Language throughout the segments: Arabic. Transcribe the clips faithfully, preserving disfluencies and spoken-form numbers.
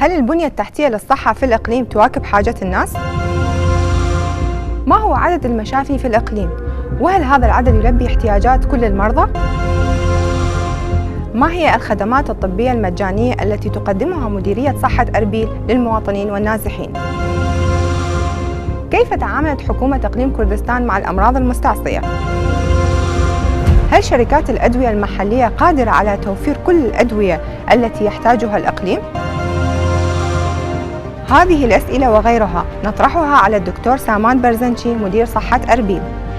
هل البنية التحتية للصحة في الإقليم تواكب حاجة الناس؟ ما هو عدد المشافي في الإقليم؟ وهل هذا العدد يلبي احتياجات كل المرضى؟ ما هي الخدمات الطبية المجانية التي تقدمها مديرية صحة أربيل للمواطنين والنازحين؟ كيف تعاملت حكومة إقليم كردستان مع الأمراض المستعصية؟ هل شركات الأدوية المحلية قادرة على توفير كل الأدوية التي يحتاجها الإقليم؟ هذه الأسئلة وغيرها نطرحها على الدكتور سامان برزنشي مدير صحة أربيل.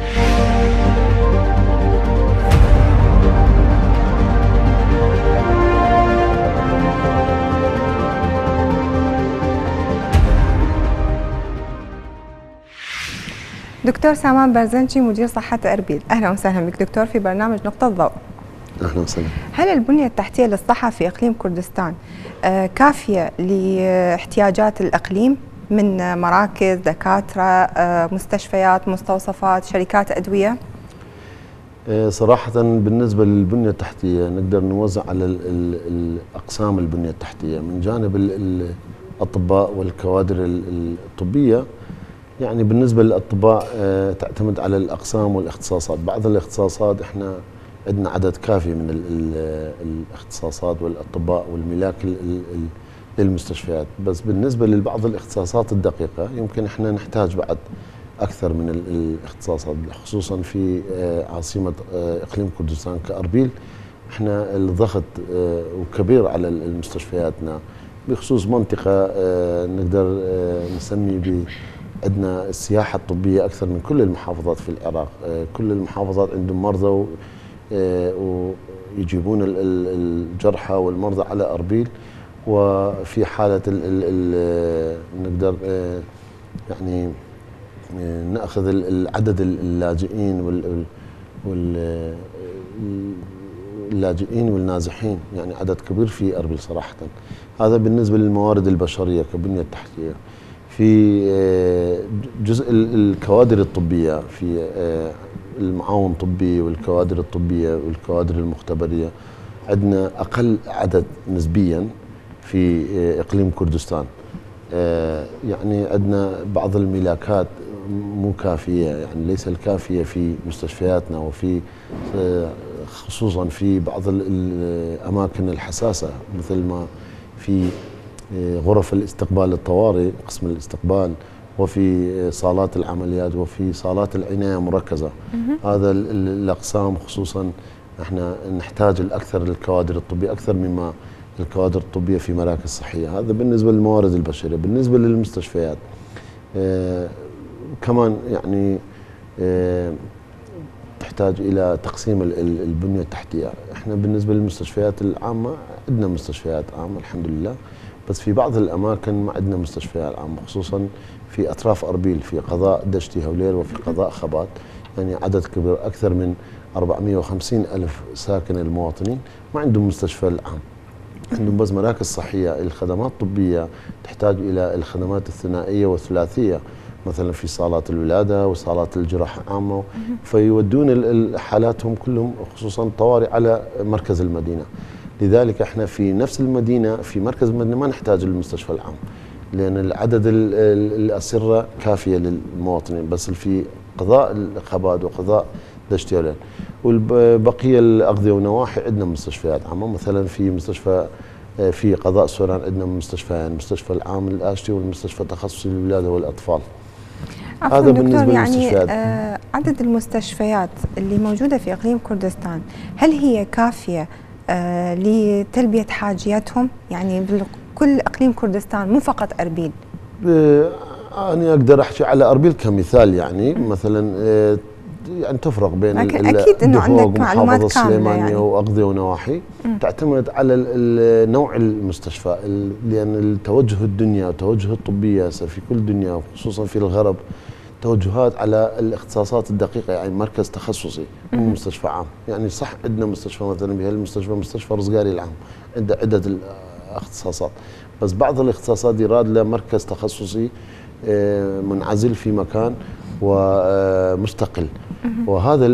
دكتور سامان برزنشي مدير صحة أربيل، أهلا وسهلا بك دكتور في برنامج نقطة ضوء. أهلا وسهلا. هل البنية التحتية للصحة في إقليم كردستان كافية لاحتياجات الإقليم من مراكز، دكاترة، مستشفيات، مستوصفات، شركات أدوية؟ صراحة بالنسبة للبنية التحتية نقدر نوزع على الأقسام البنية التحتية من جانب الأطباء والكوادر الطبية. يعني بالنسبة للأطباء تعتمد على الأقسام والاختصاصات. بعض الاختصاصات احنا عندنا عدد كافي من الاختصاصات والأطباء والملاك للمستشفيات، بس بالنسبة لبعض الاختصاصات الدقيقة يمكن احنا نحتاج بعد أكثر من الاختصاصات، خصوصا في عاصمة إقليم كردستان كأربيل. احنا الضغط وكبير على المستشفياتنا بخصوص منطقة نقدر نسمي ب عندنا السياحة الطبية أكثر من كل المحافظات في العراق. كل المحافظات عندهم مرضى ويجيبون الجرحى والمرضى على أربيل، وفي حالة ال ال نقدر يعني نأخذ عدد اللاجئين واللاجئين والنازحين، يعني عدد كبير في أربيل صراحة. هذا بالنسبة للموارد البشرية كبنية تحتية. في جزء الكوادر الطبية، في المعاون الطبي والكوادر الطبية والكوادر المختبرية عندنا أقل عدد نسبيا في إقليم كردستان. يعني عندنا بعض الملاكات مو كافية، يعني ليس الكافية في مستشفياتنا، وفي خصوصا في بعض الأماكن الحساسة مثل ما في غرف الاستقبال الطوارئ، قسم الاستقبال، وفي صالات العمليات، وفي صالات العناية المركزة. هذا الأقسام خصوصا احنا نحتاج الأكثر للكوادر الطبية أكثر مما الكوادر الطبية في مراكز صحية. هذا بالنسبة للموارد البشرية. بالنسبة للمستشفيات آه كمان يعني آه تحتاج إلى تقسيم البنية التحتية. احنا بالنسبة للمستشفيات العامة عندنا مستشفيات عامة الحمد لله، بس في بعض الأماكن ما عندنا مستشفيات عامة، خصوصا في أطراف أربيل، في قضاء دشتي هولير وفي قضاء خبات، يعني عدد كبير أكثر من أربعمئة وخمسين ألف ساكن المواطنين ما عندهم مستشفى العام، عندهم بس مراكز صحية. الخدمات الطبية تحتاج إلى الخدمات الثنائية والثلاثية، مثلا في صالات الولادة وصالات الجراحة عامة، فيودون حالاتهم كلهم خصوصا الطوارئ على مركز المدينة. لذلك احنا في نفس المدينة في مركز المدينة ما نحتاج للمستشفى العام، لأن العدد الأسرة كافية للمواطنين، بس في قضاء الخباد وقضاء دشتي هولير والبقية الأغذية ونواحي عندنا مستشفيات عامة. مثلا في مستشفى في قضاء سوران عندنا مستشفيين، المستشفى العام الآشتي والمستشفى التخصصي للولادة والأطفال. هذا بالنسبة يعني آه عدد المستشفيات اللي موجودة في إقليم كردستان هل هي كافية آه لتلبية حاجياتهم؟ يعني بكل إقليم كردستان مو فقط أربيل. أنا أقدر أحكي على أربيل كمثال، يعني مثلا آه يعني تفرق بين أكيد إنه عندك معلومات كاملة يعني. وأغذية ونواحي م. تعتمد على نوع المستشفى، لأن التوجه الدنيا وتوجه الطبية في كل الدنيا خصوصا في الغرب توجهات على الاختصاصات الدقيقة، يعني مركز تخصصي مو مستشفى عام. يعني صح عندنا مستشفى مثلا بهالمستشفى مستشفى رزقاري العام عنده عدة الاختصاصات، بس بعض الاختصاصات يراد له مركز تخصصي منعزل في مكان ومستقل. وهذا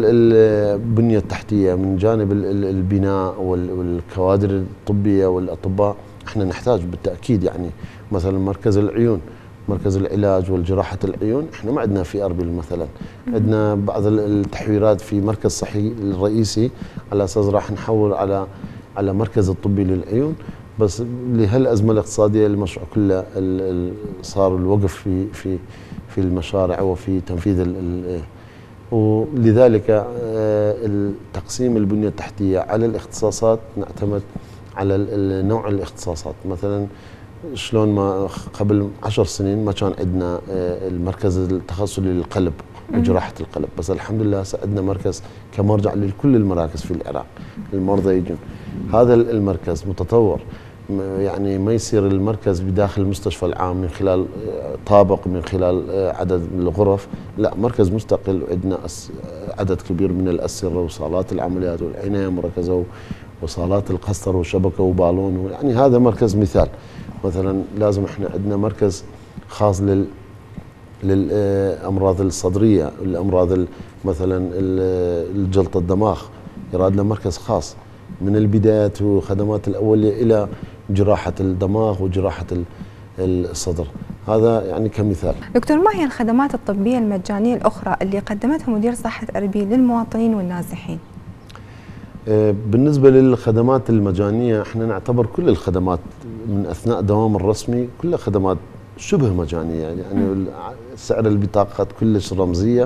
البنية التحتية من جانب البناء والكوادر الطبية والأطباء احنا نحتاج بالتاكيد يعني مثلا مركز العيون، مركز العلاج والجراحه العيون احنا ما عندنا في اربيل مثلا، عندنا بعض التحويرات في مركز صحي الرئيسي على اساس راح نحول على على مركز الطبي للعيون، بس لهالازمه الاقتصاديه المشروع كله صار الوقف في في في المشاريع وفي تنفيذ ال ولذلك تقسيم البنيه التحتيه على الاختصاصات نعتمد على نوع الاختصاصات. مثلا شلون ما قبل عشر سنين ما كان عندنا المركز التخصصي للقلب وجراحه القلب، بس الحمد لله هسه عندنا مركز كمرجع لكل المراكز في العراق المرضى يجون. هذا المركز متطور، يعني ما يصير المركز بداخل المستشفى العام من خلال طابق من خلال عدد من الغرف، لا مركز مستقل، وعندنا عدد كبير من الاسره وصالات العمليات والعنايه المركزه وصالات القسطر وشبكه وبالون، يعني هذا مركز مثال. مثلا لازم احنا عندنا مركز خاص لل للامراض الصدريه، الامراض مثلا الجلطه الدماغ يراد له مركز خاص من البدايات وخدمات الاوليه الى جراحه الدماغ وجراحه الصدر. هذا يعني كمثال. دكتور، ما هي الخدمات الطبيه المجانيه الاخرى اللي قدمتها مدير صحه اربيل للمواطنين والنازحين؟ بالنسبه للخدمات المجانيه احنا نعتبر كل الخدمات من اثناء الدوام الرسمي كلها خدمات شبه مجانيه، يعني سعر البطاقات كلش رمزيه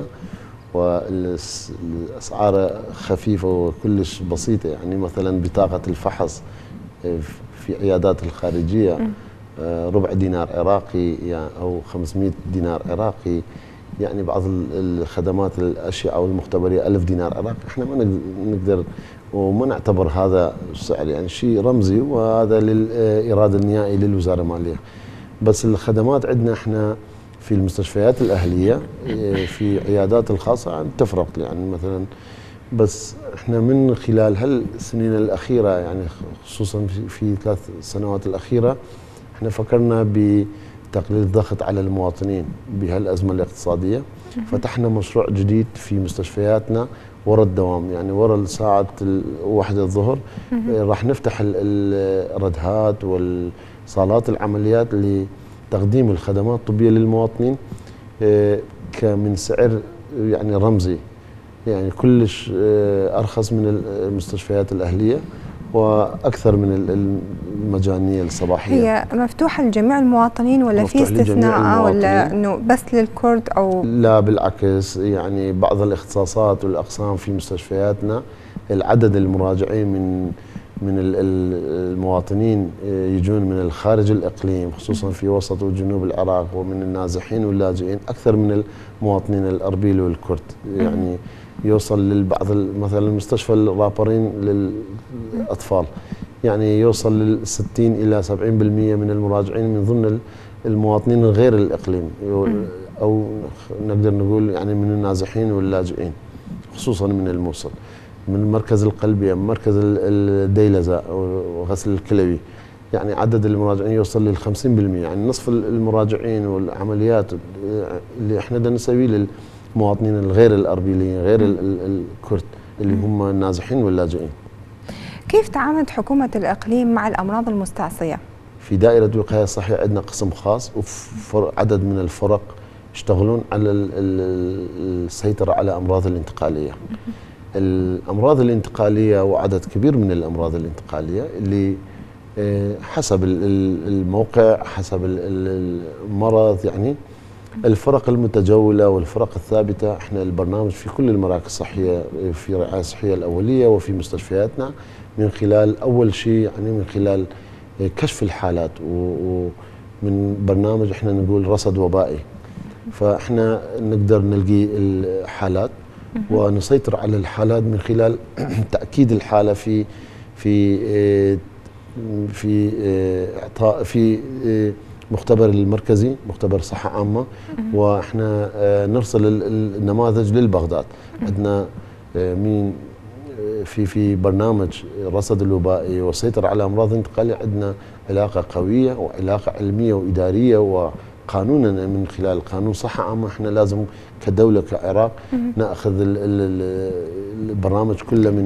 والاسعار خفيفه وكلش بسيطه. يعني مثلا بطاقه الفحص في عيادات الخارجيه ربع دينار عراقي او خمسمئة دينار عراقي، يعني بعض الخدمات الاشعه والمختبريه ألف دينار عراقي. احنا ما نقدر وما نعتبر هذا السعر، يعني شيء رمزي، وهذا للايراد النهائي للوزاره الماليه. بس الخدمات عندنا احنا في المستشفيات الاهليه في عيادات الخاصه تفرق، يعني مثلا بس احنا من خلال هالسنين الاخيره يعني خصوصا في, في ثلاث سنوات الاخيره احنا فكرنا بتقليل الضغط على المواطنين بهالازمه الاقتصاديه. فتحنا مشروع جديد في مستشفياتنا ورا الدوام، يعني ورا ساعه واحدة الظهر راح نفتح الردهات والصالات العمليات لتقديم الخدمات الطبيه للمواطنين كمن سعر يعني رمزي، يعني كلش ارخص من المستشفيات الاهليه واكثر من المجانيه الصباحيه. هي مفتوحه لجميع المواطنين ولا في استثناء ولا انه بس للكرد او؟ لا بالعكس، يعني بعض الاختصاصات والاقسام في مستشفياتنا العدد المراجعين من من المواطنين يجون من الخارج الاقليم خصوصا في وسط وجنوب العراق ومن النازحين واللاجئين اكثر من المواطنين الاربيل والكرد. يعني يوصل للبعض مثلا مستشفى الرابرين للاطفال يعني يوصل لل ستين الى سبعين بالمئة من المراجعين من ضمن المواطنين غير الاقليم، او نقدر نقول يعني من النازحين واللاجئين خصوصا من الموصل، من مركز القلبيه، من مركز الديلزه وغسل الكلوي. يعني عدد المراجعين يوصل لل خمسين بالمئة، يعني نصف المراجعين والعمليات اللي احنا بدنا نسويه للمواطنين الغير الاربيليين غير الكرد اللي هم النازحين واللاجئين. كيف تعاملت حكومه الاقليم مع الامراض المستعصيه؟ في دائره الوقايه الصحيه عندنا قسم خاص وعدد من الفرق يشتغلون على السيطره على امراض الانتقاليه. الامراض الانتقاليه وعدد كبير من الامراض الانتقاليه اللي حسب الموقع حسب المرض، يعني الفرق المتجوله والفرق الثابته احنا البرنامج في كل المراكز الصحيه في الرعايه الصحيه الاوليه وفي مستشفياتنا من خلال اول شيء يعني من خلال كشف الحالات ومن برنامج احنا نقول رصد وبائي، فاحنا نقدر نلقي الحالات ونسيطر على الحالات من خلال تاكيد الحاله في في في اعطاء في مختبر المركزي مختبر صحه عامه، واحنا نرسل النماذج للبغداد. عندنا من في في برنامج الرصد الوبائي والسيطره على امراض الانتقاليه عندنا علاقه قويه وعلاقه علميه واداريه وقانونا من خلال قانون صحه عامه. احنا لازم كدوله كعراق ناخذ البرنامج كله من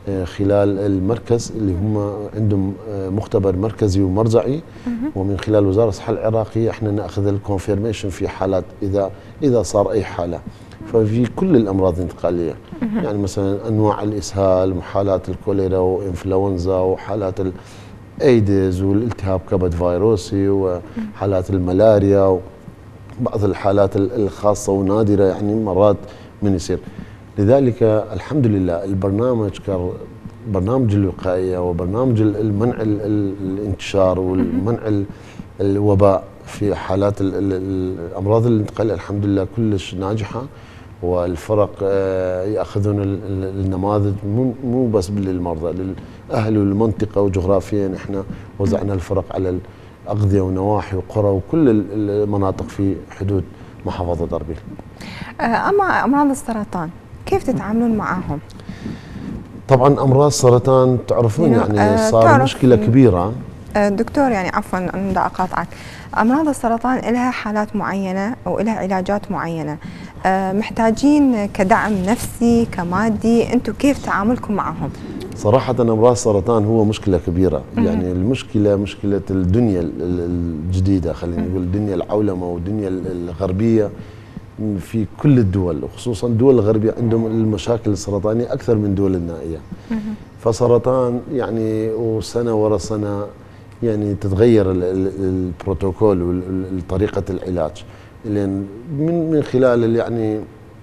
خلال المركز اللي هم عندهم مختبر مركزي ومرجعي، ومن خلال وزاره الصحه العراقيه احنا ناخذ الكونفيرميشن في حالات اذا اذا صار اي حاله. ففي كل الامراض الانتقاليه، يعني مثلا انواع الاسهال وحالات الكوليرا وانفلونزا وحالات الايدز والالتهاب كبد فيروسي وحالات الملاريا وبعض الحالات الخاصه ونادره، يعني مرات من يصير. لذلك الحمد لله البرنامج كبرنامج الوقائيه وبرنامج المنع الانتشار والمنع الوباء في حالات الامراض الانتقاليه الحمد لله كلش ناجحه، والفرق ياخذون النماذج مو بس للمرضى، للاهل والمنطقه وجغرافيا احنا وزعنا الفرق على الاغذيه ونواحي وقرى وكل المناطق في حدود محافظه اربيل. اما امراض السرطان كيف تتعاملون معهم؟ طبعا امراض السرطان تعرفون يعني صار مشكله كبيره. دكتور يعني عفوا انا بدي اقاطعك، امراض السرطان لها حالات معينه ولها علاجات معينه، محتاجين كدعم نفسي كمادي، انتم كيف تعاملكم معهم؟ صراحه امراض السرطان هو مشكله كبيره، يعني المشكله مشكله الدنيا الجديده، خلينا نقول الدنيا العولمه والدنيا الغربيه في كل الدول، وخصوصا الدول الغربيه عندهم المشاكل السرطانيه اكثر من دول النائيه. فسرطان يعني وسنه ورا سنه يعني تتغير البروتوكول وطريقه العلاج، لان من من خلال يعني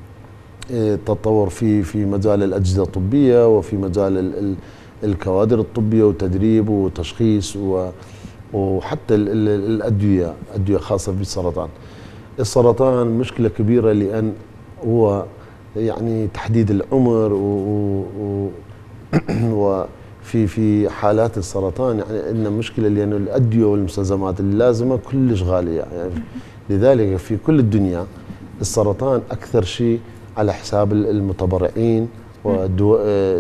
التطور في في مجال الاجهزه الطبيه وفي مجال الكوادر الطبيه وتدريب وتشخيص وحتى الادويه، ادويه خاصه بالسرطان. السرطان مشكله كبيره لان هو يعني تحديد العمر و وفي في حالات السرطان يعني عندنا مشكله لان الادويه والمستلزمات اللازمه كلش غاليه، يعني لذلك في كل الدنيا السرطان اكثر شيء على حساب المتبرعين والدو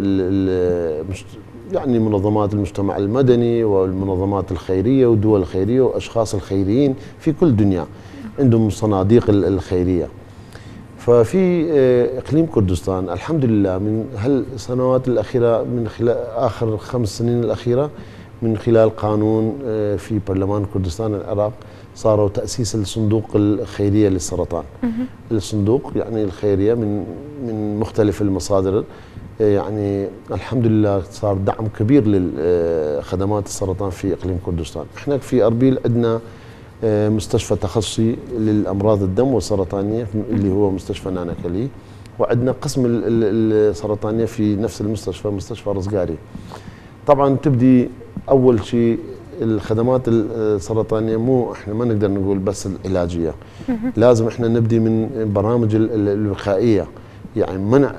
يعني منظمات المجتمع المدني والمنظمات الخيريه والدول الخيريه واشخاص الخيريين في كل الدنيا عندهم صناديق الخيريه. ففي اقليم كردستان الحمد لله من هالسنوات الاخيره، من خلال اخر خمس سنين الاخيره، من خلال قانون في برلمان كردستان العراق صاروا تاسيس الصندوق الخيريه للسرطان. الصندوق يعني الخيريه من من مختلف المصادر، يعني الحمد لله صار دعم كبير للخدمات السرطان في اقليم كردستان. احنا في اربيل عندنا مستشفى تخصصي للامراض الدم والسرطانيه اللي هو مستشفى نانا كلي، وعندنا قسم السرطانيه في نفس المستشفى مستشفى رزقاري. طبعا تبدي اول شيء الخدمات السرطانيه مو احنا ما نقدر نقول بس العلاجيه، لازم احنا نبدي من برامج الوقائيه، يعني منع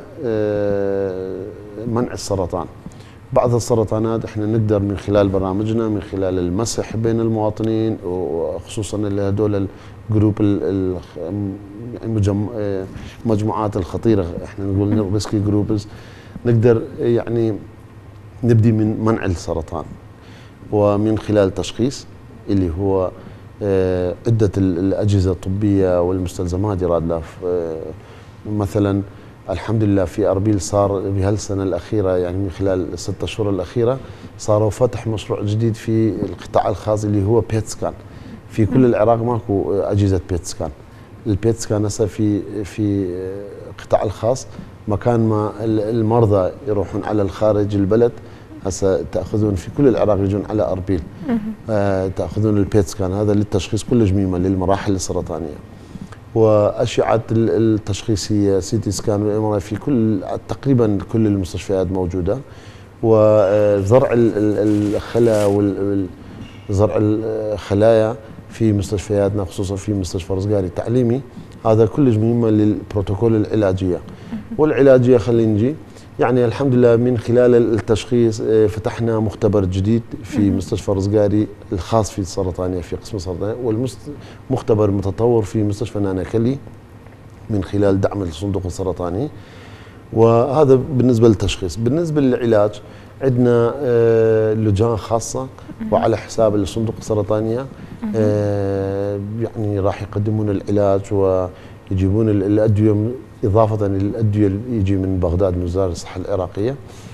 منع السرطان. بعض السرطانات احنا نقدر من خلال برامجنا من خلال المسح بين المواطنين وخصوصا اللي هذول الجروب المجموعات الخطيره، احنا نقول ريسكي جروبز، نقدر يعني نبدي من منع السرطان ومن خلال تشخيص اللي هو عده الاجهزه الطبيه والمستلزمات يراد لها. مثلا الحمد لله في اربيل صار بهالسنه الاخيره يعني من خلال الست اشهر الاخيره صاروا فتح مشروع جديد في القطاع الخاص اللي هو بيت سكان. في كل العراق ماكو اجهزه بيت سكان. البيت سكان هسه في في القطاع الخاص مكان ما المرضى يروحون على الخارج البلد، هسه تاخذون في كل العراق يجون على اربيل آه تاخذون البيت سكان هذا للتشخيص كل جميمه للمراحل السرطانيه. واشعه التشخيصيه سي تي سكان والام ار اي في كل تقريبا كل المستشفيات موجوده. وزرع الخلايا وزرع الخلايا في مستشفياتنا خصوصا في مستشفى رزقاري التعليمي، هذا كل مهمه للبروتوكول العلاجيه. والعلاجيه خلينا نجي يعني الحمد لله من خلال التشخيص فتحنا مختبر جديد في مستشفى رزقاري الخاص في السرطانيه في قسم السرطانيه، والمختبر متطور في مستشفى نانا كلي من خلال دعم الصندوق السرطاني. وهذا بالنسبه للتشخيص. بالنسبه للعلاج عندنا لجان خاصه وعلى حساب الصندوق السرطانيه يعني راح يقدمون العلاج ويجيبون الادويه اضافه للادويه اللي يجي من بغداد من وزاره الصحه العراقيه.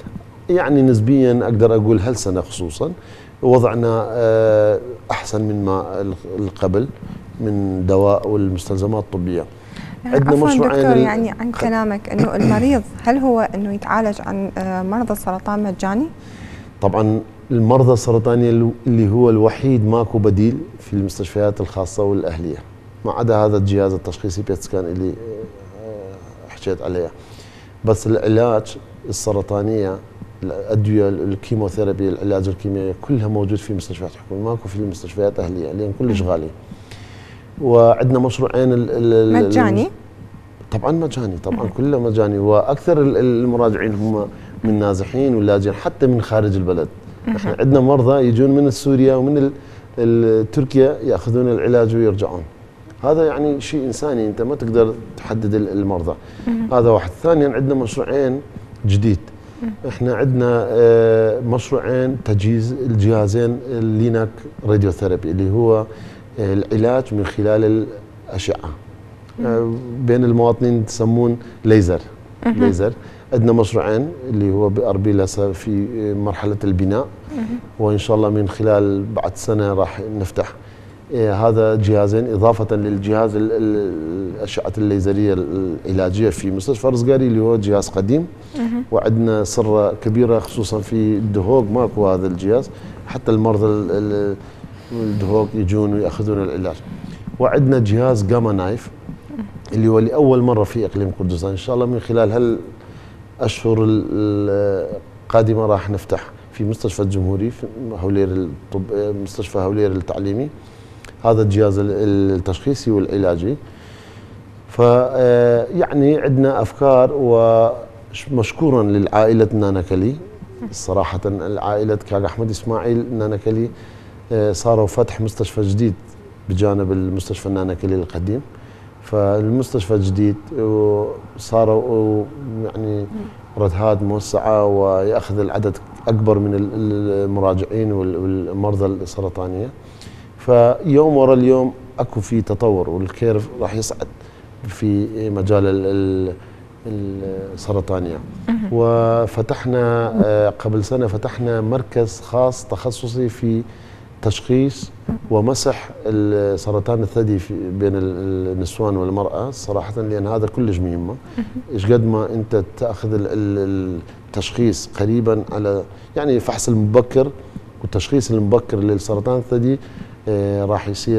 يعني نسبيا اقدر اقول هالسنه خصوصا وضعنا احسن من ما قبل من دواء والمستلزمات الطبيه. عندنا مشروعين دكتور، يعني عن كلامك انه المريض هل هو انه يتعالج عن مرضى السرطان مجاني؟ طبعا المرضى السرطانيه اللي هو الوحيد ماكو بديل في المستشفيات الخاصه والاهليه، ما عدا هذا الجهاز التشخيصي بيت سكان اللي حكيت عليه. بس العلاج السرطانيه الادويه الكيموثيرابي العلاج الكيميائي كلها موجود في مستشفيات حكوميه، ماكو في المستشفيات اهليه لان كلش غالي. وعندنا مشروعين مجاني؟ طبعا مجاني، طبعا كله مجاني، واكثر المراجعين هم من نازحين واللاجئين حتى من خارج البلد. احنا عندنا مرضى يجون من سوريا ومن تركيا ياخذون العلاج ويرجعون. هذا يعني شيء انساني، انت ما تقدر تحدد المرضى. هذا واحد. ثانيا عندنا مشروعين جديد. احنا عندنا مشروعين تجهيز الجهازين الليناك راديوثيرابي اللي هو العلاج من خلال الاشعه. بين المواطنين يسمون ليزر. ليزر. عندنا مشروعين اللي هو بأربيل هسه في مرحله البناء، وان شاء الله من خلال بعد سنه راح نفتح هذا جهازين اضافه للجهاز الاشعه الليزريه العلاجيه في مستشفى رزقاري اللي هو جهاز قديم. وعندنا سره كبيره خصوصا في الدهوق ماكو هذا الجهاز، حتى المرضى الدهوق يجون وياخذون العلاج. وعندنا جهاز جاما نايف اللي هو لاول مره في اقليم كردستان، ان شاء الله من خلال هالاشهر القادمه راح نفتح في مستشفى الجمهوري في هولير الطب مستشفى هولير التعليمي هذا الجهاز التشخيصي والعلاجي. فيعني عندنا افكار، ومشكورا للعائله النانكلي صراحه العائله كاغا احمد اسماعيل النانكلي صاروا فتح مستشفى جديد بجانب المستشفى النانكلي القديم. فالمستشفى الجديد وصاروا يعني ردهات موسعه وياخذ العدد اكبر من المراجعين والمرضى السرطانيه. فيوم ورا اليوم اكو في تطور والكيرف راح يصعد في مجال السرطانيه. وفتحنا قبل سنه فتحنا مركز خاص تخصصي في تشخيص ومسح سرطان الثدي بين النسوان والمراه صراحه، لان هذا كلش مهمه. ايش قد ما انت تاخذ التشخيص قريبا على يعني الفحص المبكر والتشخيص المبكر للسرطان الثدي راح يصير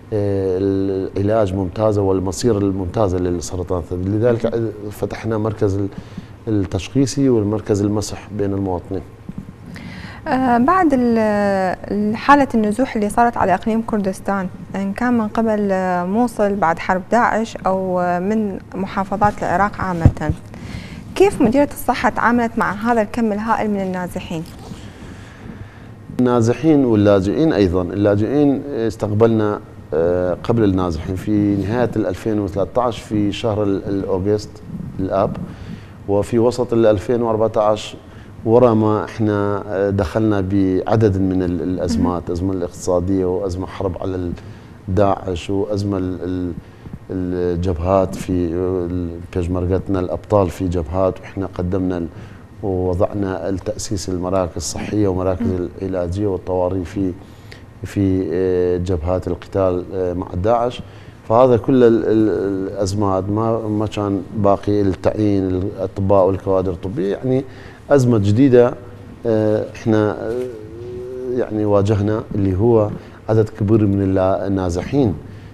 العلاج ممتازه والمصير الممتازه للسرطان الثدي. لذلك فتحنا مركز التشخيصي والمركز المسح بين المواطنين. آه بعد حالة النزوح اللي صارت على إقليم كردستان، إن كان من قبل موصل بعد حرب داعش أو من محافظات العراق عامة، كيف مديرية الصحة تعاملت مع هذا الكم الهائل من النازحين؟ النازحين واللاجئين أيضا. اللاجئين استقبلنا قبل النازحين في نهاية ألفين وثلاثة عشر في شهر الأوغست الآب، وفي وسط ألفين وأربعة عشر ورا ما احنا دخلنا بعدد من الازمات، ازمه الاقتصاديه وازمه حرب على داعش وازمه الجبهات في بيجمرقتنا الابطال في جبهات، واحنا قدمنا ووضعنا التاسيس المراكز الصحيه ومراكز العلاجيه والطوارئ في في جبهات القتال مع داعش. فهذا كل الازمات ما ما كان باقي التعيين الاطباء والكوادر الطبيه، يعني أزمة جديدة احنا يعني واجهنا اللي هو عدد كبير من النازحين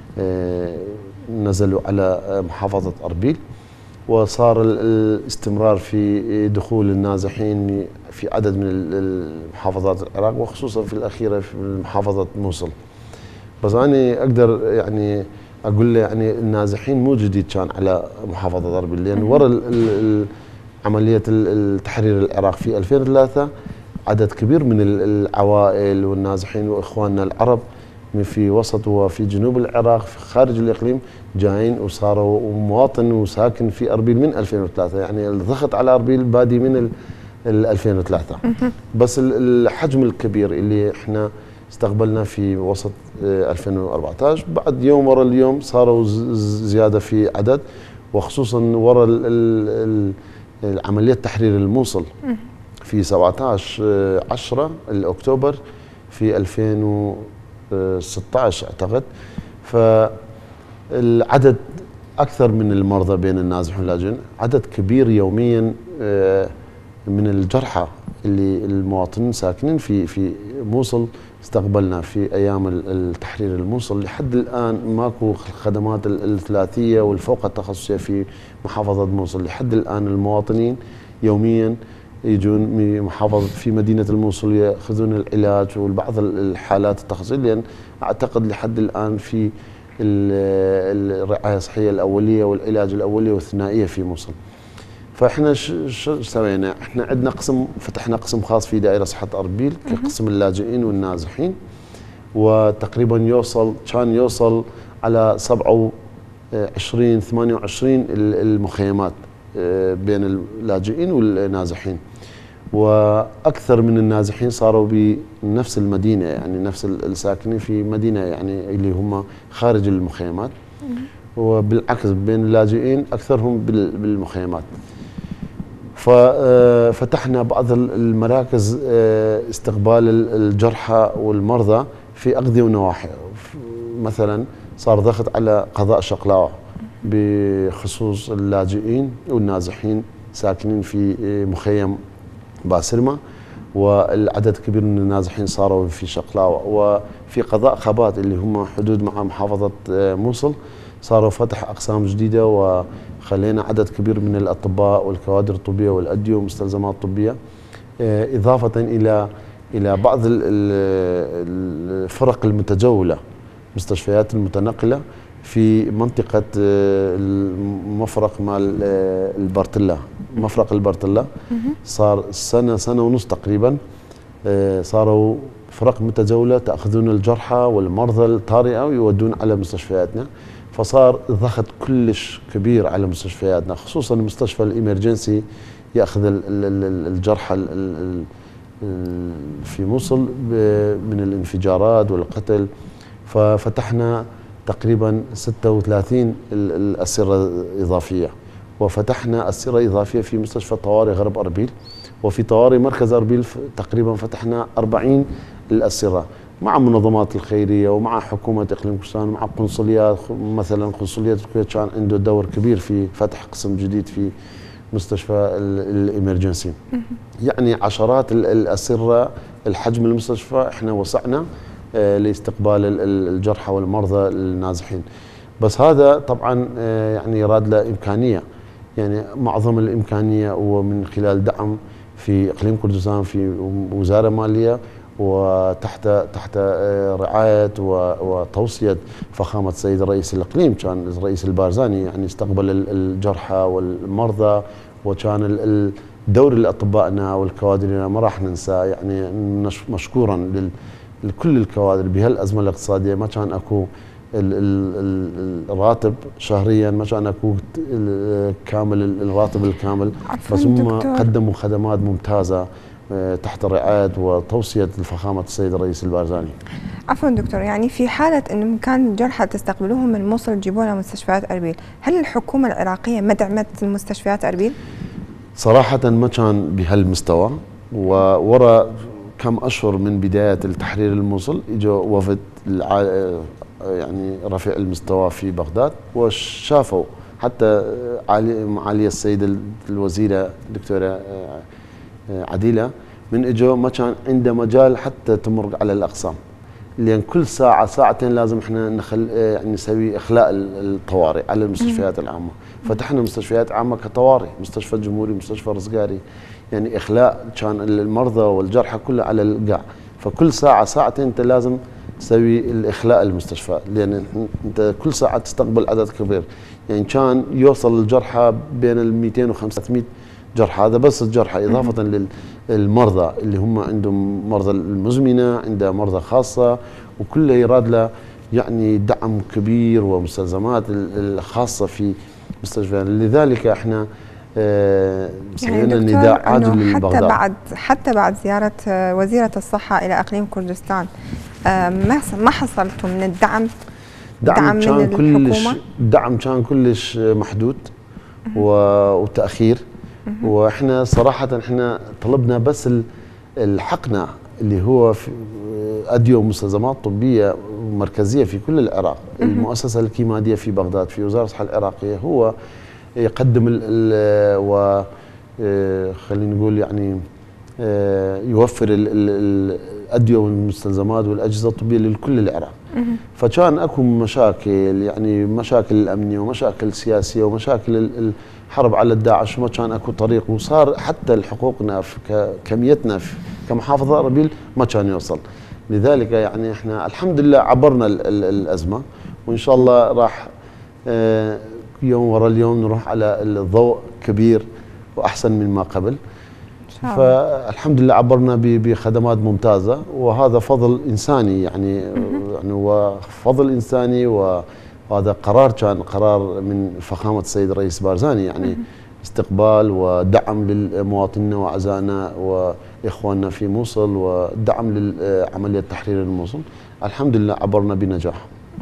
نزلوا على محافظة أربيل، وصار الاستمرار في دخول النازحين في عدد من محافظات العراق وخصوصا في الأخيرة في محافظة موصل. بس أنا أقدر يعني أقول يعني النازحين مو جديد كان على محافظة أربيل، لأن ورا عملية التحرير العراق في ألفين وثلاثة عدد كبير من العوائل والنازحين وإخواننا العرب من في وسط وفي جنوب العراق في خارج الإقليم جايين وصاروا مواطن وساكن في أربيل من ألفين وثلاثة، يعني الضغط على أربيل بادي من ألفين وثلاثة. بس الحجم الكبير اللي احنا استقبلنا في وسط ألفين وأربعة عشر بعد يوم ورا اليوم صاروا زيادة في عدد، وخصوصا ورا عملية تحرير الموصل في سبعة عشر عشرة اكتوبر في ألفين وستة عشر اعتقد. فالعدد اكثر من المرضى بين النازحين واللاجئين، عدد كبير يوميا من الجرحى اللي المواطنين ساكنين في في موصل استقبلنا في ايام التحرير الموصل. لحد الان ماكو الخدمات الثلاثيه والفوق التخصصيه في محافظه موصل. لحد الان المواطنين يوميا يجون محافظه في مدينه الموصل ياخذون العلاج والبعض الحالات التخصصيه، لان اعتقد لحد الان في الرعايه الصحيه الاوليه والعلاج الاولي والثنائيه في موصل. فاحنا شو سوينا؟ احنا عندنا قسم، فتحنا قسم خاص في دائره صحه اربيل كقسم اللاجئين والنازحين، وتقريبا يوصل كان يوصل على سبعة وعشرين ثمانية وعشرين المخيمات بين اللاجئين والنازحين، واكثر من النازحين صاروا بنفس المدينه، يعني نفس الساكنين في مدينه يعني اللي هم خارج المخيمات، وبالعكس بين اللاجئين اكثرهم بالمخيمات. ففتحنا بعض المراكز استقبال الجرحى والمرضى في أغذية ونواحي. مثلا صار ضغط على قضاء شقلاوة بخصوص اللاجئين والنازحين ساكنين في مخيم باسرمة، والعدد كبير من النازحين صاروا في شقلاوة. وفي قضاء خبات اللي هم حدود مع محافظة موصل صاروا فتح أقسام جديدة، وخلينا عدد كبير من الأطباء والكوادر الطبية والأدوية والمستلزمات الطبية، إضافة إلى إلى بعض الفرق المتجولة، مستشفيات المتنقلة في منطقة المفرق مال البرتلة، مفرق البرتلة. صار سنة سنة ونص تقريبا صاروا فرق متجولة تأخذون الجرحى والمرضى الطارئة ويودون على مستشفياتنا. فصار ضغط كلش كبير على مستشفياتنا، خصوصا مستشفى الإمرجنسي يأخذ الجرحى في موصل من الانفجارات والقتل. ففتحنا تقريبا ستة وثلاثين الأسرة إضافية، وفتحنا أسرة إضافية في مستشفى طوارئ غرب أربيل، وفي طوارئ مركز أربيل تقريبا فتحنا أربعين الأسرة مع المنظمات الخيرية ومع حكومة إقليم كردستان ومع قنصليات. مثلا قنصلية الكويت كان عنده دور كبير في فتح قسم جديد في مستشفى الإمرجنسي. يعني عشرات الأسرة الحجم المستشفى احنا وسعنا لاستقبال الجرحى والمرضى النازحين. بس هذا طبعا يعني يراد له إمكانية، يعني معظم الإمكانية ومن خلال دعم في إقليم كردستان في وزارة مالية وتحت تحت رعاية وتوصية فخامة السيد رئيس الإقليم. كان الرئيس البارزاني يعني استقبل الجرحى والمرضى، وكان دور الأطباءنا والكوادرنا ما راح ننسى، يعني مشكورا لكل الكوادر بهالأزمة الاقتصادية. ما كان أكو الراتب شهريا، ما كان أكو كامل الراتب الكامل، بس هم قدموا خدمات ممتازة تحت رعاية وتوصية الفخامة السيد الرئيس البارزاني. عفوا دكتور، يعني في حالة أن كان الجرحى تستقبلوهم من موصل تجيبوها لمستشفيات أربيل، هل الحكومة العراقية ما دعمت المستشفيات أربيل؟ صراحة ما كان بهالمستوى، وورا كم أشهر من بداية التحرير الموصل اجوا وفد يعني رفيع المستوى في بغداد، وشافوا حتى معالي السيدة الوزيرة الدكتورة عديلة من اجوا ما كان عنده مجال حتى تمر على الأقسام، لأن كل ساعة ساعتين لازم احنا نخل يعني نسوي إخلاء الطوارئ على المستشفيات العامة. فتحنا مستشفيات عامة كطوارئ، مستشفى الجمهوري، مستشفى رزقاري، يعني إخلاء كان المرضى والجرحى كله على القاع. فكل ساعة ساعتين أنت لازم تسوي الإخلاء المستشفى، لأن أنت كل ساعة تستقبل عدد كبير. يعني كان يوصل الجرحى بين ال مئتين وخمسمئة جرحى، هذا بس الجرحى، إضافة للمرضى اللي هم عندهم مرضى المزمنة، عنده مرضى خاصة، وكله يراد له يعني دعم كبير ومستلزمات الخاصة في مستشفى. لذلك احنا سوينا يعني نداء عاجل للبغداد. حتى بعد حتى بعد زيارة وزيرة الصحة إلى إقليم كردستان ما ما حصلتم من الدعم؟ دعم, دعم كان من كلش الحكومة؟ دعم كان كلش محدود وتأخير، واحنا صراحه احنا طلبنا بس الحقنه اللي هو في ادويه ومستلزمات طبيه مركزيه في كل العراق. المؤسسه الكيماديه في بغداد في وزاره الصحه العراقيه هو يقدم ال ال و خلينا نقول يعني يوفر الادويه والمستلزمات والاجهزه الطبيه لكل العراق. فكان اكو مشاكل يعني مشاكل الامنيه ومشاكل السياسيه ومشاكل الحرب على الداعش وما كان اكو طريق، وصار حتى حقوقنا في كميتنا في كمحافظه اربيل ما كان يوصل. لذلك يعني احنا الحمد لله عبرنا ال ال الازمه، وان شاء الله راح يوم ورا اليوم نروح على الضوء كبير واحسن مما قبل. فالحمد لله عبرنا بخدمات ممتازه، وهذا فضل انساني يعني يعني وفضل انساني، وهذا قرار كان قرار من فخامه السيد الرئيس بارزاني يعني استقبال ودعم لمواطنينا واعزائنا واخواننا في موصل ودعم لعمليه تحرير الموصل. الحمد لله عبرنا بنجاح.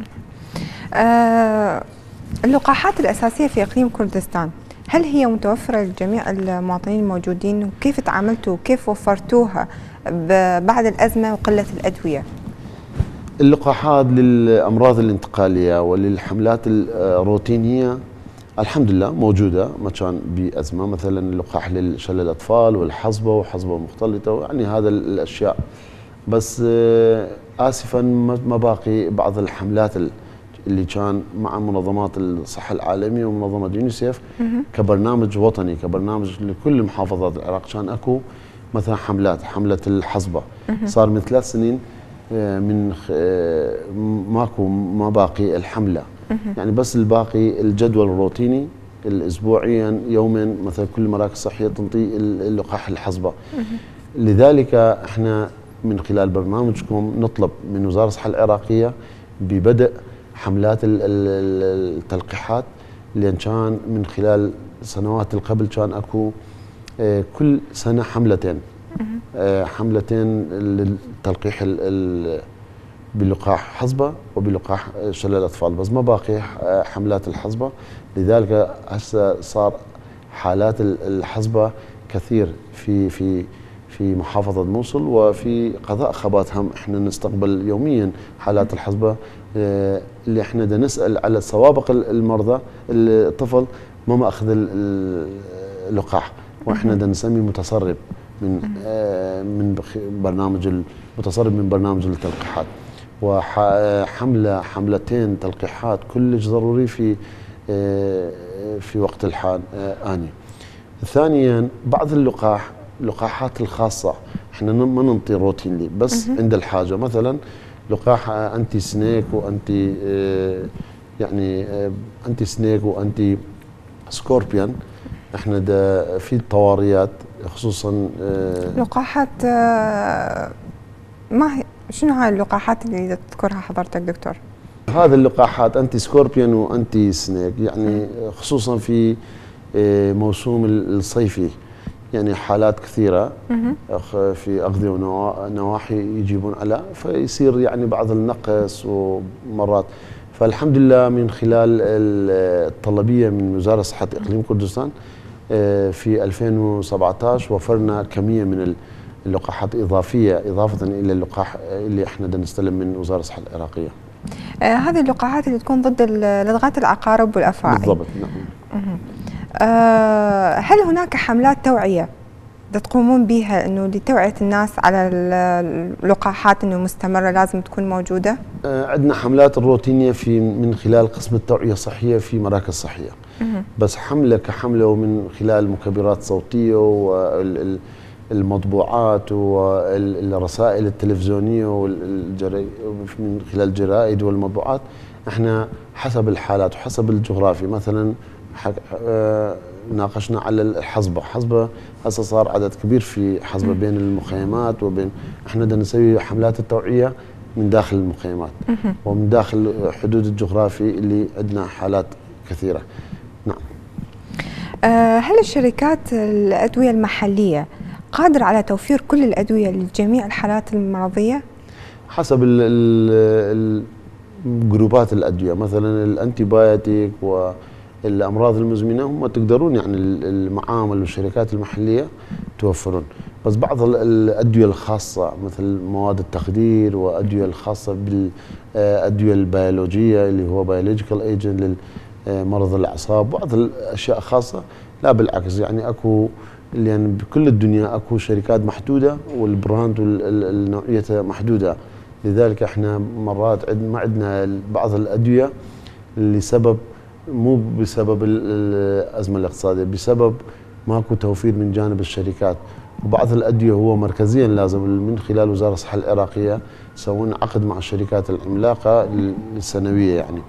آه اللقاحات الاساسيه في اقليم كردستان هل هي متوفرة لجميع المواطنين الموجودين؟ وكيف تعاملتوا وكيف وفرتوها بعد الأزمة وقلة الأدوية؟ اللقاحات للأمراض الانتقالية وللحملات الروتينية الحمد لله موجودة، ما كان بأزمة. مثلا اللقاح لشلل الأطفال والحصبة وحصبة مختلطة يعني هذا الأشياء. بس آسفا ما باقي بعض الحملات اللي كان مع منظمات الصحة العالمية ومنظمة يونيسيف كبرنامج وطني كبرنامج لكل محافظات العراق. كان اكو مثلا حملات حملة الحصبة صار من ثلاث سنين من ماكو ما باقي الحملة يعني، بس الباقي الجدول الروتيني الاسبوعيا يومين مثلا كل مراكز صحية تنطي اللقاح الحصبة. لذلك احنا من خلال برنامجكم نطلب من وزارة الصحة العراقية ببدء حملات التلقيحات، لان كان من خلال سنوات قبل كان اكو كل سنه حملتين حملتين للتلقيح بلقاح حصبه وبلقاح شلل الاطفال، بس ما باقي حملات الحصبه. لذلك هسه صار حالات الحصبه كثير في في في محافظه موصل، وفي قضاء خبات هم احنا نستقبل يوميا حالات الحصبه اللي احنا دا نسال على سوابق المرضى الطفل ما ماخذ اللقاح، واحنا دا نسمي متسرب من من برنامج المتسرب من برنامج التلقيحات. وحمله حملتين تلقيحات كلش ضروري في في وقت الحال اني. ثانيا بعض اللقاح اللقاحات الخاصه احنا ما ننطي روتينلي، بس عند الحاجه. مثلا لقاح انتي سنيك وانتي يعني انتي سنيك وانتي سكوربيون احنا ده في الطواريات خصوصا لقاحات. ما هي شنو هاي اللقاحات اللي تذكرها حضرتك دكتور؟ هذه اللقاحات انتي سكوربيون وانتي سنيك يعني خصوصا في موسم الصيفي يعني حالات كثيره في اغذيه ونواحي يجيبون على فيصير يعني بعض النقص ومرات. فالحمد لله من خلال الطلبيه من وزاره صحه اقليم كردستان في ألفين وسبعة عشر وفرنا كميه من اللقاحات اضافيه اضافه الى اللقاح اللي احنا بدنا نستلم من وزاره الصحه العراقيه. آه هذه اللقاحات اللي تكون ضد لدغات العقارب والافاعي. بالضبط نعم. آه هل هناك حملات توعيه تقومون بها انه لتوعيه الناس على اللقاحات انه مستمره لازم تكون موجوده؟ آه عندنا حملات الروتينيه في من خلال قسم التوعيه الصحيه في مراكز صحيه. بس حمله كحمله ومن خلال مكبرات صوتيه والمطبوعات والرسائل التلفزيونيه والجري من خلال الجرائد والمطبوعات احنا حسب الحالات وحسب الجغرافيا. مثلا آه ناقشنا على الحصبه، حصبه هسه صار عدد كبير في حصبه بين المخيمات وبين احنا بدنا نسوي حملات التوعيه من داخل المخيمات ومن داخل حدود الجغرافي اللي عندنا حالات كثيره. نعم. آه هل الشركات الادويه المحليه قادره على توفير كل الادويه لجميع الحالات المرضيه؟ حسب ال ال جروبات الادويه، مثلا الانتي بايوتيك الامراض المزمنه هم تقدرون يعني المعامل والشركات المحليه توفرون. بس بعض الادويه الخاصه مثل مواد التخدير وادويه الخاصه بالادويه البيولوجيه اللي هو بيولوجيكال ايجنت لمرض الاعصاب، بعض الاشياء خاصه لا بالعكس يعني اكو يعني بكل الدنيا اكو شركات محدوده والبراند والنوعيه محدوده. لذلك احنا مرات ما عندنا بعض الادويه لسبب مو بسبب الازمه الاقتصاديه، بسبب ماكو توفير من جانب الشركات. وبعض الادويه هو مركزيا لازم من خلال وزاره الصحه العراقيه يسوون عقد مع الشركات العملاقه السنويه يعني.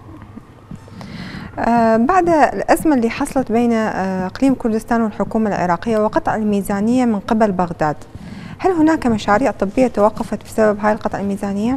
آه بعد الأزمة اللي حصلت بين آه إقليم كردستان والحكومة العراقية وقطع الميزانية من قبل بغداد، هل هناك مشاريع طبية توقفت بسبب هاي القطع الميزانية؟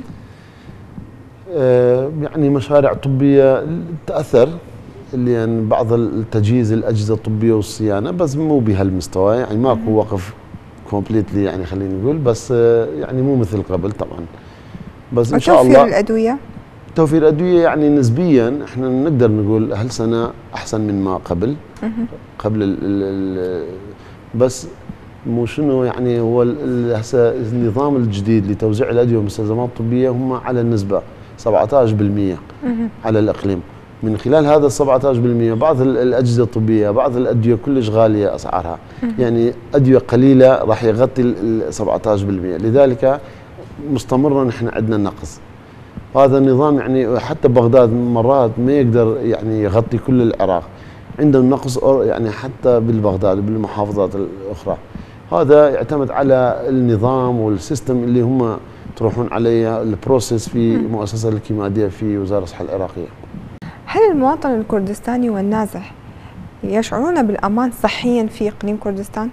آه يعني مشاريع طبية تأثر اللي يعني بعض التجهيز الأجهزة الطبية والصيانة، بس مو بهالمستوى يعني ماكو وقف كومبليتلي يعني خلينا نقول، بس آه يعني مو مثل قبل طبعا. بس إن شاء الله توفير الأدوية توفير الأدوية يعني نسبيا احنا نقدر نقول هالسنة أحسن من ما قبل قبل ال ال بس مو شنو يعني هو هسه النظام الجديد لتوزيع الأدوية والمستلزمات الطبية هم على النسبة سبعة عشر بالمئة على الإقليم. من خلال هذا ال سبعة عشر بالمئة بعض الأجهزة الطبية بعض الأدوية كلش غالية أسعارها، يعني أدوية قليلة راح يغطي ال سبعة عشر بالمئة، لذلك مستمرا نحن عندنا نقص. هذا النظام يعني حتى بغداد مرات ما يقدر يعني يغطي كل العراق، عندهم نقص يعني حتى بالبغداد وبالمحافظات الأخرى. هذا يعتمد على النظام والسيستم اللي هم تروحون عليه البروسيس في مؤسسة الكيمادية في وزارة الصحة العراقية. هل المواطن الكردستاني والنازح يشعرون بالأمان صحيا في إقليم كردستان؟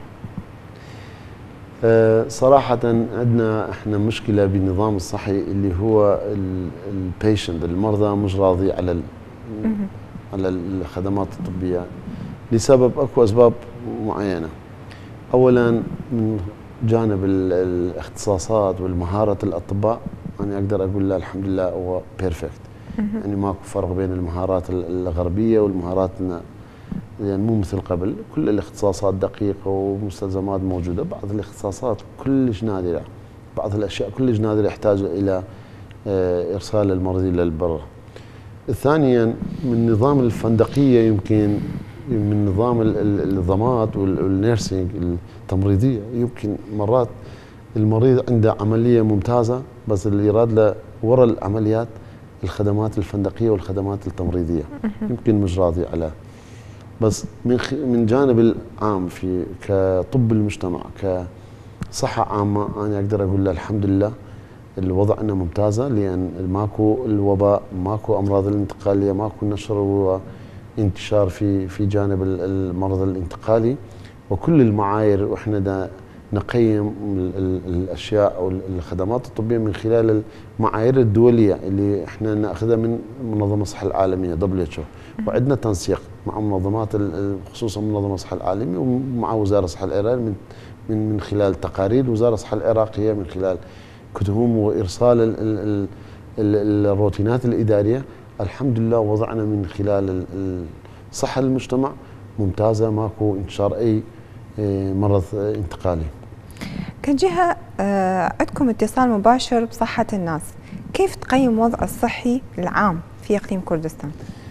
أه صراحة عندنا احنا مشكلة بالنظام الصحي اللي هو البيشنت المرضى مش راضي على على الخدمات الطبية لسبب اكو اسباب معينة. اولا من جانب الاختصاصات والمهارة الاطباء انا اقدر اقول لا الحمد لله هو بيرفكت، يعني ماكو فرق بين المهارات الغربية والمهارات يعني مو مثل قبل، كل الاختصاصات دقيقة ومستلزمات موجودة، بعض الاختصاصات كلش نادرة، بعض الأشياء كلش نادرة يحتاج إلى إرسال المريض إلى البر. ثانيا من نظام الفندقية يمكن من نظام النظامات والنيرسينج التمريضية يمكن مرات المريض عنده عملية ممتازة بس اللي يراد له وراء العمليات الخدمات الفندقية والخدمات التمريضية يمكن مش راضي على. بس من من جانب العام في كطب المجتمع كصحة عامة أنا أقدر أقول له الحمد لله الوضع عندنا ممتازة، لأن ماكو الوباء ماكو أمراض الانتقالية ماكو نشر وانتشار في في جانب المرض الانتقالي، وكل المعايير وإحنا دا نقيم الأشياء أو الخدمات الطبية من خلال المعايير الدولية اللي إحنا نأخذها من منظمة الصحة العالمية دبليو اتش او، وعندنا تنسيق مع منظمات خصوصا منظمة الصحة العالمية ومع وزارة الصحة العراقية من من من خلال تقارير وزارة الصحة العراقية من خلال كتبهم وإرسال ال ال ال الروتينات الإدارية. الحمد لله وضعنا من خلال الصحة للمجتمع ممتازة، ماكو انتشار أي مرض انتقالي. كجهة عندكم اتصال مباشر بصحة الناس، كيف تقيم وضع الصحي العام في إقليم كردستان؟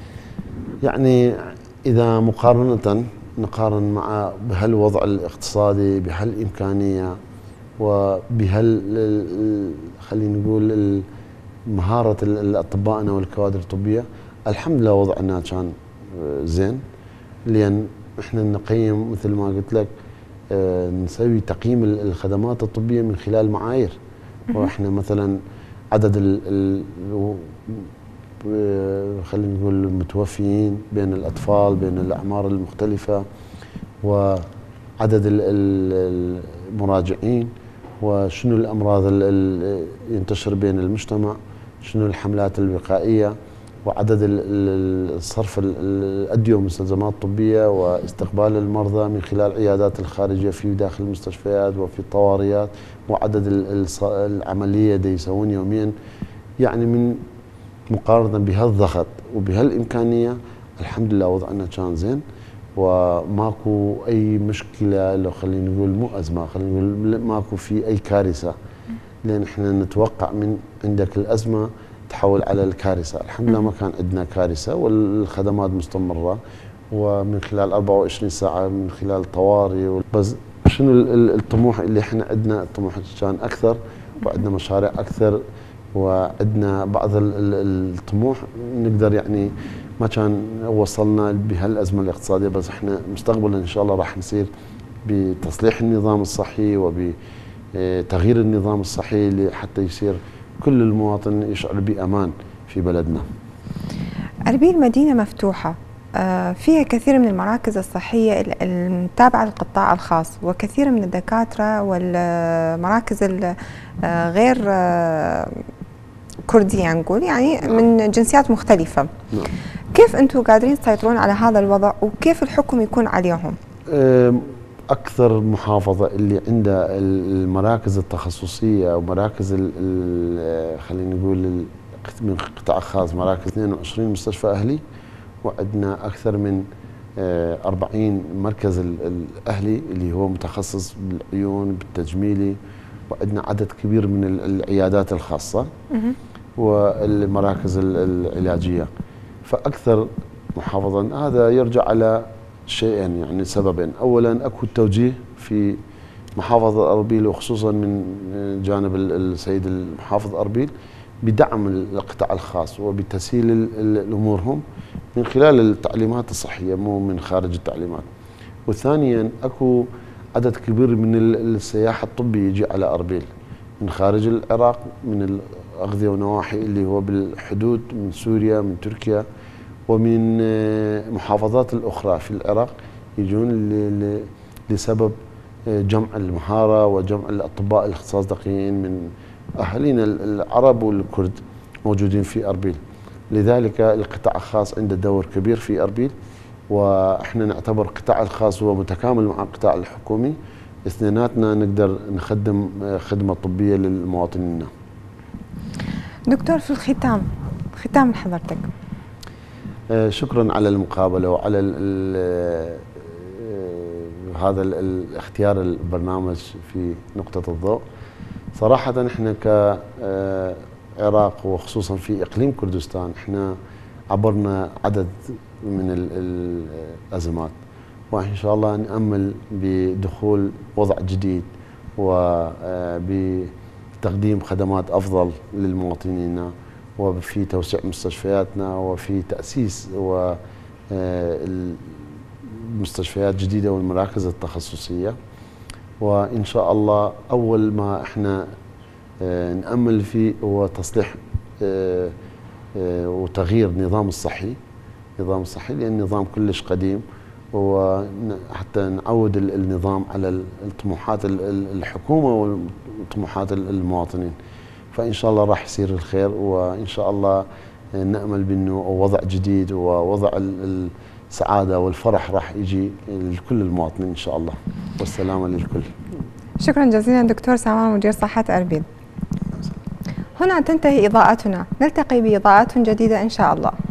يعني إذا مقارنة نقارن مع بهالوضع الاقتصادي بهالإمكانية وبهال خلينا نقول مهارة الأطباء والكوادر الطبية، الحمد لله وضعنا كان زين، لأن احنا نقيم مثل ما قلت لك آه نسوي تقييم الخدمات الطبية من خلال معايير، واحنا مثلا عدد ال ال خلينا نقول المتوفيين بين الأطفال بين الأعمار المختلفة، وعدد المراجعين، وشنو الأمراض اللي ينتشر بين المجتمع، شنو الحملات الوقائية، وعدد الصرف الأدوية والمستلزمات الطبية واستقبال المرضى من خلال العيادات الخارجية في داخل المستشفيات وفي الطوارئات، وعدد العملية اللي يسوون يوميا. يعني من مقارنة بهالضغط وبهالإمكانية الحمد لله وضعنا كان زين وماكو اي مشكله، لو خلينا نقول مو ازمه، خلينا نقول ماكو في اي كارثه، لان احنا نتوقع من عندك الازمه تحول على الكارثه. الحمد لله ما كان عندنا كارثه والخدمات مستمره، ومن خلال أربعة وعشرين ساعه من خلال طوارئ. بس شنو الطموح اللي احنا عندنا؟ الطموح كان اكثر وعندنا مشاريع اكثر وعندنا بعض الطموح نقدر يعني ما كان وصلنا بهالازمه الاقتصاديه، بس احنا مستقبلا ان شاء الله راح نسير بتصليح النظام الصحي وبتغيير النظام الصحي حتى يصير كل المواطن يشعر بامان في بلدنا. أربيل مدينه مفتوحه، فيها كثير من المراكز الصحيه التابعه للقطاع الخاص، وكثير من الدكاتره والمراكز غير كرديه نقول يعني من جنسيات مختلفه. نعم. كيف انتم قادرين تسيطرون على هذا الوضع وكيف الحكم يكون عليهم؟ اكثر محافظه اللي عندها المراكز التخصصيه ومراكز خلينا نقول من قطاع خاص مراكز اثنين وعشرين مستشفى اهلي، وعندنا اكثر من أربعين مركز الاهلي اللي هو متخصص بالعيون بالتجميلي، وعندنا عدد كبير من العيادات الخاصه والمراكز العلاجيه. فاكثر محافظه هذا يرجع على شيئين يعني سببين. اولا اكو توجيه في محافظه اربيل وخصوصا من جانب السيد المحافظ اربيل بدعم القطاع الخاص وبتسهيل الامورهم من خلال التعليمات الصحيه مو من خارج التعليمات. وثانيا اكو عدد كبير من السياح الطبي يجي على اربيل من خارج العراق، من الاغذيه ونواحي اللي هو بالحدود من سوريا من تركيا ومن محافظات الاخرى في العراق، يجون لسبب جمع المهاره وجمع الاطباء الاختصاصيين من اهالينا العرب والكرد موجودين في اربيل. لذلك القطاع الخاص عنده دور كبير في اربيل، واحنا نعتبر القطاع الخاص هو متكامل مع القطاع الحكومي، اثنيناتنا نقدر نخدم خدمه طبيه للمواطنين. دكتور في الختام، ختام من حضرتك. شكرا على المقابله وعلى ال ال هذا الاختيار البرنامج في نقطه الضوء. صراحه احنا كعراق وخصوصا في اقليم كردستان احنا عبرنا عدد من الازمات، وان شاء الله نامل بدخول وضع جديد وبتقديم خدمات افضل للمواطنين، وفي توسيع مستشفياتنا وفي تاسيس مستشفيات جديده والمراكز التخصصيه. وان شاء الله اول ما احنا نامل فيه هو تصليح وتغيير النظام الصحي، النظام الصحي لان النظام كلش قديم، وحتى نعود النظام على الطموحات الحكومه وطموحات المواطنين. فان شاء الله راح يصير الخير، وان شاء الله نامل بانه وضع جديد ووضع السعاده والفرح راح يجي لكل المواطنين ان شاء الله، والسلامه للكل. شكرا جزيلا دكتور سامان مدير صحه اربيل. هنا تنتهي اضاءتنا، نلتقي باضاءات جديده ان شاء الله.